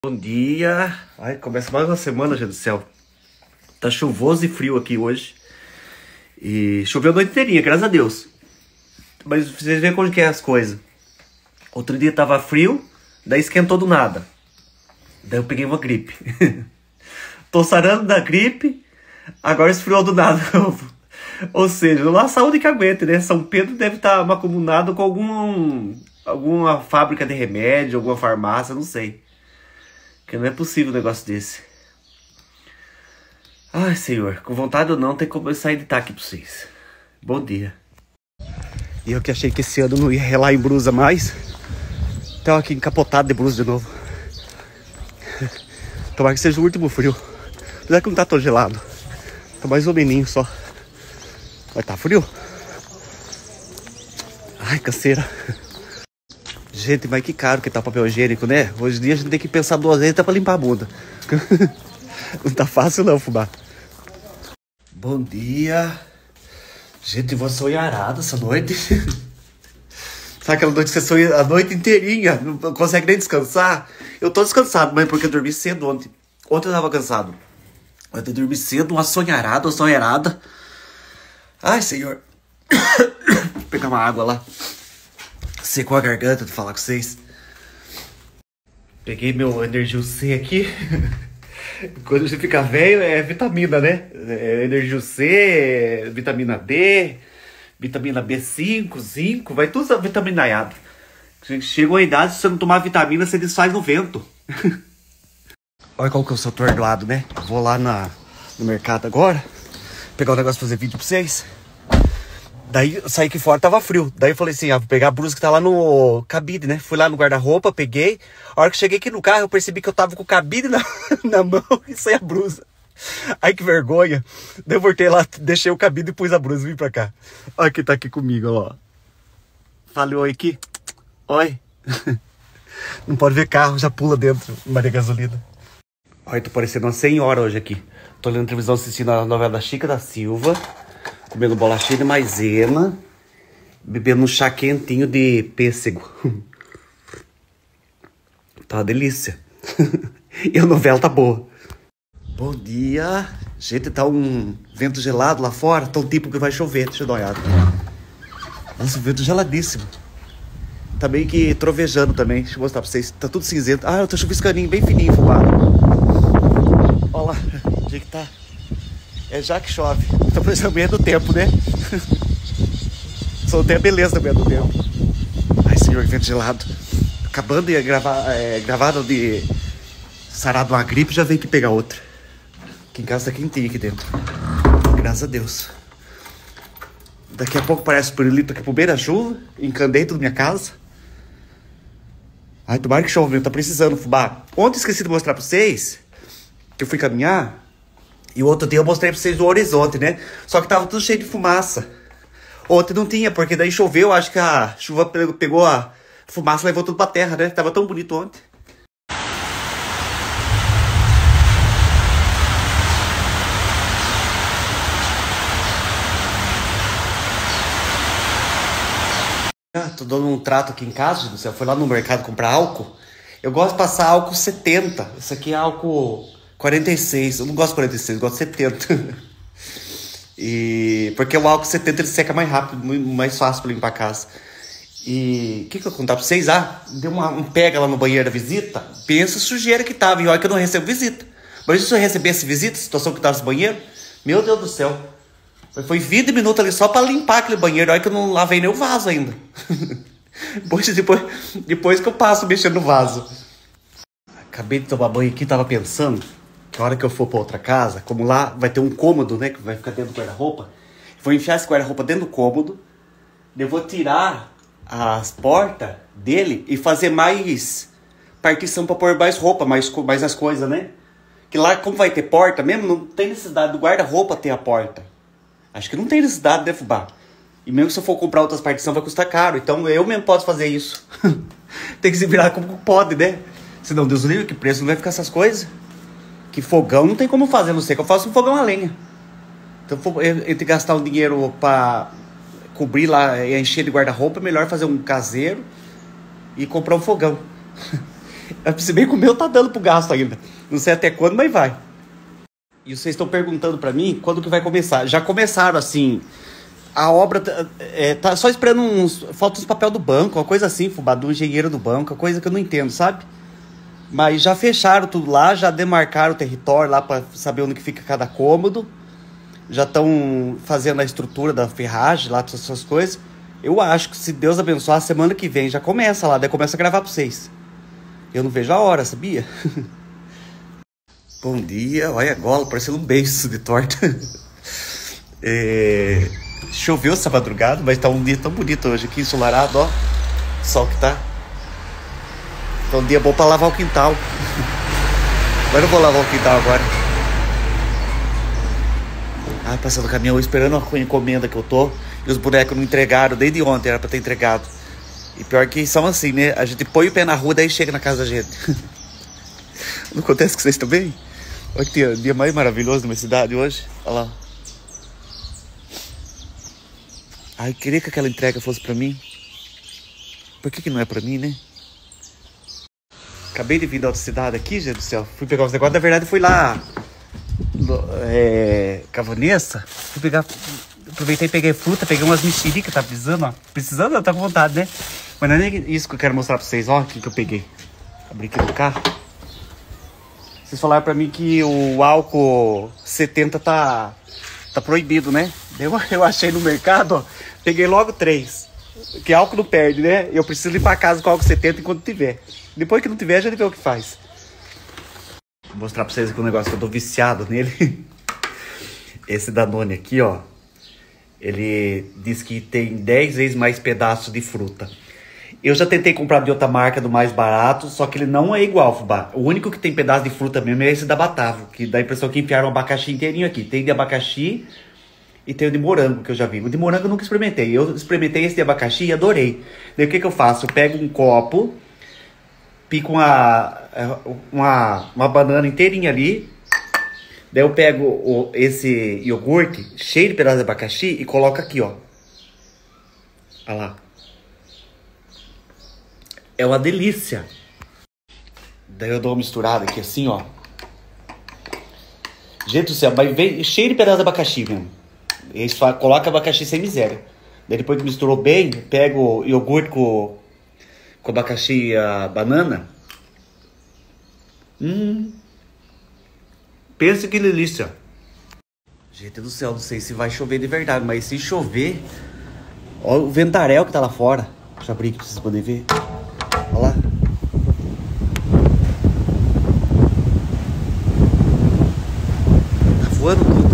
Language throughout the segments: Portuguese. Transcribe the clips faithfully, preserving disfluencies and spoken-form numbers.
Bom dia. Ai, começa mais uma semana, gente do céu. Tá chuvoso e frio aqui hoje. E choveu a noite inteirinha, graças a Deus. Mas vocês veem como que é as coisas. Outro dia tava frio, daí esquentou do nada. Daí eu peguei uma gripe. Tô sarando da gripe, agora esfriou do nada. Ou seja, não há saúde que aguente, né? São Pedro deve estar macumunado com algum, alguma fábrica de remédio, alguma farmácia, não sei. Porque não é possível um negócio desse. Ai, Senhor, com vontade ou não, tem como eu sair de aqui pra vocês. Bom dia. E eu que achei que esse ano não ia relar em blusa mais. Então aqui encapotado de blusa de novo. Tomara que seja o último frio. Apesar que não tá tão gelado. Tá mais ou meninho só. Mas tá frio. Ai, canseira. Gente, mas que caro que tá o papel higiênico, né? Hoje em dia a gente tem que pensar duas vezes até pra limpar a bunda. Não tá fácil não, fubá. Bom dia. Gente, vou sonharada essa noite. Sabe aquela noite que você sonha a noite inteirinha? Não consegue nem descansar? Eu tô descansado, mas porque eu dormi cedo ontem. Ontem eu tava cansado. Ontem eu dormi cedo, uma sonharada, uma sonharada. Ai, Senhor. Vou pegar uma água lá. Secou a garganta de falar com vocês. Peguei meu Energil C aqui. Quando você fica velho é vitamina, né? É Energil C, vitamina D, vitamina B cinco, zinco, vai tudo vitaminaiado. Chega uma idade, se você não tomar vitamina, você desfaz no vento. Olha qual que é o seu atordoado, né? Vou lá na, no mercado agora, pegar um negócio pra fazer vídeo pra vocês. Daí eu saí aqui fora, tava frio. Daí eu falei assim, ah, vou pegar a blusa que tá lá no cabide, né? Fui lá no guarda-roupa, peguei. A hora que cheguei aqui no carro, eu percebi que eu tava com o cabide na, na mão e sem a blusa. Ai, que vergonha. Daí eu voltei lá, deixei o cabide e pus a blusa e vim pra cá. Olha quem tá aqui comigo, ó. Falei oi aqui. Oi. Não pode ver carro, já pula dentro, Maria Gasolina. Olha, tô parecendo uma senhora hoje aqui. Tô olhando televisão, assistindo a novela da Chica da Silva. Comendo bolachinha de maisena, bebendo um chá quentinho de pêssego. Tá uma delícia. E a novela tá boa. Bom dia. Gente, tá um vento gelado lá fora. Tá um tipo que vai chover. Deixa eu dar uma olhada. Nossa, um vento geladíssimo. Tá meio que trovejando também. Deixa eu mostrar pra vocês. Tá tudo cinzento. Ah, eu tô chuviscaninho bem fininho, fubá. Olha lá, o jeito que tá. É já que chove. Tá parecendo a manhã do tempo, né? Só tem a beleza da manhã do tempo. Ai, Senhor, que vento gelado. Acabando de gravar, é, gravado de sarar de uma gripe, já veio aqui pegar outra. Aqui em casa tá quentinho aqui dentro. Graças a Deus. Daqui a pouco parece o pirulito aqui pro beira-chuva. Encandei tudo minha casa. Ai, tomara que chove, tá precisando, fubá. Ontem esqueci de mostrar pra vocês que eu fui caminhar. E o outro dia eu mostrei pra vocês o horizonte, né? Só que tava tudo cheio de fumaça. Ontem não tinha, porque daí choveu, acho que a chuva pegou a fumaça e levou tudo pra terra, né? Tava tão bonito ontem. Ah, tô dando um trato aqui em casa, gente. Eu fui lá no mercado comprar álcool. Eu gosto de passar álcool setenta. Esse aqui é álcool quarenta e seis, eu não gosto de quarenta e seis, eu gosto de setenta. E porque o álcool setenta ele seca mais rápido, muito mais fácil para limpar a casa. E o que, que eu vou contar pra vocês? Ah, deu uma, um pega lá no banheiro da visita. Pensa a sujeira que tava. E olha que eu não recebo visita. Mas se eu recebesse visita, a situação que tava no banheiro, meu Deus do céu. Foi vinte minutos ali só pra limpar aquele banheiro. Olha que eu não lavei nem o vaso ainda. depois, depois, depois que eu passo mexendo no vaso. Acabei de tomar banho aqui, tava pensando que a hora que eu for pra outra casa, como lá vai ter um cômodo, né, que vai ficar dentro do guarda-roupa, vou enfiar esse guarda-roupa dentro do cômodo, eu vou tirar as portas dele e fazer mais partição pra pôr mais roupa, mais, mais as coisas, né? Que lá, como vai ter porta mesmo, não tem necessidade do guarda-roupa ter a porta. Acho que não tem necessidade, né, fubá? E mesmo se eu for comprar outras partições vai custar caro, então eu mesmo posso fazer isso. Tem que se virar como pode, né? Senão, Deus livre, que preço não vai ficar essas coisas. Que fogão não tem como fazer, a não sei que eu faço um fogão a lenha. Então, entre gastar um dinheiro pra cobrir lá e encher de guarda-roupa, é melhor fazer um caseiro e comprar um fogão. Se bem que o meu tá dando pro gasto ainda. Não sei até quando, mas vai. E vocês estão perguntando pra mim quando que vai começar. Já começaram, assim... A obra tá, é, tá só esperando uns... Falta uns papel do banco, uma coisa assim, fubá, do engenheiro do banco, uma coisa que eu não entendo, sabe? Mas já fecharam tudo lá, já demarcaram o território lá pra saber onde que fica cada cômodo. Já estão fazendo a estrutura da ferragem lá, todas essas coisas. Eu acho que se Deus abençoar, a semana que vem já começa lá, daí começa a gravar pra vocês. Eu não vejo a hora, sabia? Bom dia, olha a gola, parecendo um beijo de torta. É... Choveu essa madrugada, mas tá um dia tão bonito hoje aqui, ensolarado, ó. Sol que tá. Tá um dia bom pra lavar o quintal. Mas não vou lavar o quintal agora. Ah, passando o caminhão, esperando a encomenda que eu tô. E os bonecos não entregaram, desde ontem era pra ter entregado. E pior que são assim, né? A gente põe o pé na rua, daí chega na casa da gente. Não acontece com vocês também? Olha que dia, dia mais maravilhoso na minha cidade hoje. Olha lá. Ai, queria que aquela entrega fosse pra mim. Por que que não é pra mim, né? Acabei de vir da outra cidade aqui, gente do céu. Fui pegar os negócios. Na verdade, fui lá... É... Cavanessa. Fui pegar... Aproveitei e peguei fruta. Peguei umas mexericas. Tá precisando, ó. Precisando, tá com vontade, né? Mas não é nem isso que eu quero mostrar pra vocês. Ó, o que que eu peguei. Abri aqui no carro. Vocês falaram pra mim que o álcool setenta tá... Tá proibido, né? Eu, eu achei no mercado, ó. Peguei logo três. Que álcool não perde, né? Eu preciso limpar a casa com álcool setenta enquanto tiver. Depois que não tiver, já vê o que faz. Vou mostrar pra vocês aqui um negócio que eu tô viciado nele. Esse Danone aqui, ó. Ele diz que tem dez vezes mais pedaços de fruta. Eu já tentei comprar de outra marca, do mais barato, só que ele não é igual, fubá. O único que tem pedaço de fruta mesmo é esse da Batavo, que dá a impressão que enfiaram um abacaxi inteirinho aqui. Tem de abacaxi e tem o de morango, que eu já vi. O de morango eu nunca experimentei. Eu experimentei esse de abacaxi e adorei. Daí o que que eu faço? Eu pego um copo, pico uma, uma, uma banana inteirinha ali. Daí eu pego o, esse iogurte cheio de pedaços de abacaxi e coloco aqui, ó. Olha lá. É uma delícia. Daí eu dou uma misturada aqui assim, ó. Gente do céu, mas vem cheio de pedaços de abacaxi mesmo. Eles colocam abacaxi sem miséria. Daí depois que misturou bem, pego o iogurte com, com abacaxi e a banana. Hum. Pensa que delícia. Gente do céu, não sei se vai chover de verdade, mas se chover... Olha o ventarel que tá lá fora. Deixa eu abrir aqui pra vocês poderem ver. Olha lá. Tá voando tudo.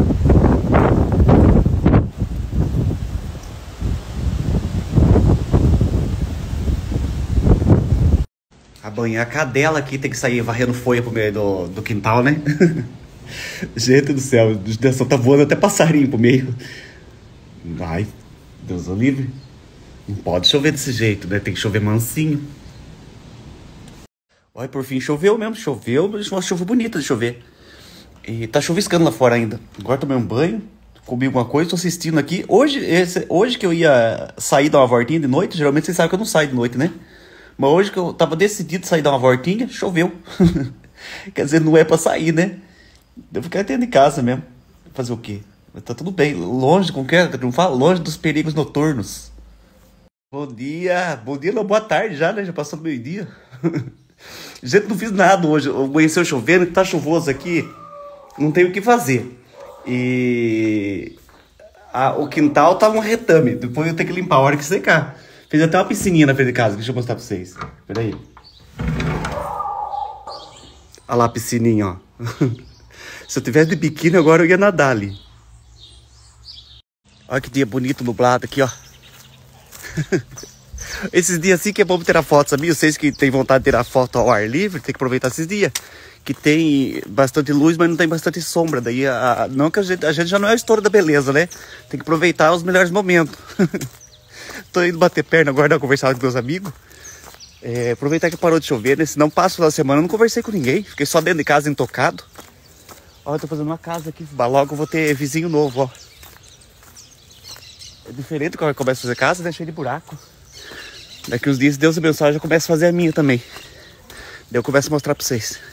Amanhã a cadela aqui tem que sair varrendo folha pro meio do, do quintal, né? Gente do céu, só tá voando até passarinho pro meio. Ai, Deus o livre. Não pode chover desse jeito, né? Tem que chover mansinho. Olha, por fim choveu mesmo. Choveu, mas uma chuva bonita de chover. E tá chuviscando lá fora ainda. Agora tomei um banho, comi alguma coisa, tô assistindo aqui. Hoje, esse, hoje que eu ia sair dar uma voltinha de noite, geralmente vocês sabem que eu não saio de noite, né? Mas hoje que eu tava decidido sair dar uma voltinha, choveu. Quer dizer, não é pra sair, né? Eu ficar dentro de casa mesmo. Fazer o quê? Mas tá tudo bem. Longe, como que é? Não fala? Longe dos perigos noturnos. Bom dia. Bom dia, não. Boa tarde já, né? Já passou do meio-dia. Gente, não fiz nada hoje. Amanheceu chovendo, tá chuvoso aqui. Não tenho o que fazer. E... Ah, o quintal tá um retame. Depois eu tenho que limpar a hora que secar. Fiz até uma piscininha na frente de casa. Deixa eu mostrar pra vocês. Pera aí. Olha lá a piscininha, ó. Se eu tivesse de biquíni, agora eu ia nadar ali. Olha que dia bonito, nublado aqui, ó. Esses dias assim que é bom tirar foto, sabia? Vocês que tem vontade de tirar foto ao ar livre, tem que aproveitar esses dias. Que tem bastante luz, mas não tem bastante sombra. Daí, a, a, não que a gente, a gente já não é o estouro da beleza, né? Tem que aproveitar os melhores momentos. Tô indo bater perna agora, dar conversar com meus amigos. É, aproveitar que parou de chover, né? Senão passo pela semana, eu não conversei com ninguém. Fiquei só dentro de casa, intocado. Ó, eu tô fazendo uma casa aqui. Logo eu vou ter vizinho novo, ó. É diferente quando eu começo a fazer casa, né? Cheio de buraco. Daqui uns dias, Deus abençoe, eu já começo a fazer a minha também. Daí eu começo a mostrar pra vocês.